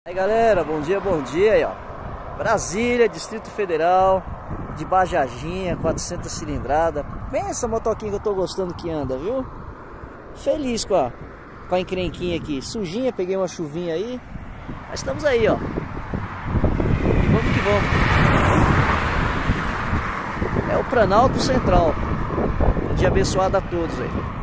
Aí galera, bom dia aí ó. Brasília, Distrito Federal, de Bajajinha, 400 cilindrada. Pensa a motoquinha que eu tô gostando que anda, viu? Feliz com a encrenquinha aqui. Sujinha, peguei uma chuvinha aí. Mas estamos aí ó. E vamos que vamos. É o Planalto Central. Um dia abençoado a todos aí.